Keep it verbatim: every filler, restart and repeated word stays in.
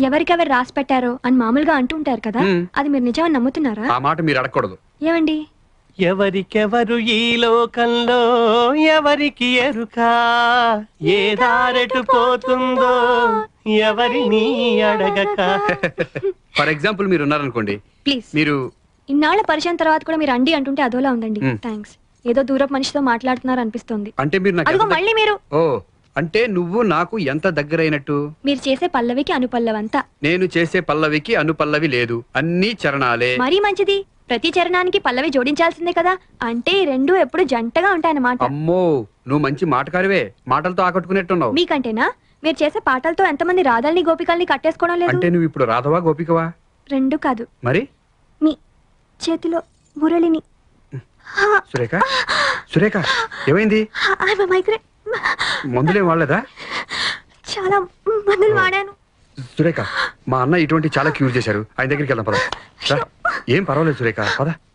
ఎవరికెవరు రాసి పెట్టారో అని మామూలుగా అంటుంటారు కదా, అది మీరు నిజమని నమ్ముతున్నారా? ఆ మాట మీరు అడగకూడదు. ఏమండి? ఎవరికెవరు ఈ లోకంలో ఎవరికి ఎరుక, ఏ దారెటు పోతుందో ఎవరిని అడగక. ఫర్ ఎగ్జాంపుల్ మీరు ఉన్నారనుకోండి, ప్లీజ్. మీరు ఇన్నాళ్ల పరిచయం తర్వాత కూడా మీరు అండి అంటుంటే అదోలా ఉందండి. థ్యాంక్స్. ఏదో దూరపు మనిషితో మాట్లాడుతున్నారు అనిపిస్తుంది. అంటే మీరు నాకు అదిగో మళ్ళీ మీరు. ఓ, అంటే నువ్వు నాకు ఎంత దగ్గరైనట్టు? మీరు చేసే పల్లవికి అనుపల్లవంతా. నేను చేసే పల్లవికి అనుపల్లవి లేదు, అన్ని చరణాలే. మరీ మంచిది. ప్రతి చరణానికి పల్లవి జోడించాల్సిందే కదా, అంటే ఈ రెండు ఎప్పుడు జంటగా ఉంటాయన్నమాట. అమ్మో, నువ్వు మంచి మాటకారివే, మాటలతో ఆకట్టుకునేట్టున్నావు. మీకంటేనా? మీరు చేసే పాటలతో ఎంతమంది రాధల్ని గోపికల్ని కట్టేసుకోవడం లేదు? అంటే నువ్వు ఇప్పుడు రాధవా గోపికవా? రెండు కాదు. మరి మీ చేతిలో మురళిని. సురేఖ, సురేఖ ఏమైంది? మందులేం వాడలేదా? చాలా మందులు వాడాను. సురేఖ, మా అన్న ఇటువంటి చాలా క్యూర్ చేశారు, ఆయన దగ్గరికి వెళ్దాం పద. ఏం పర్వాలేదు సురేఖ, పద.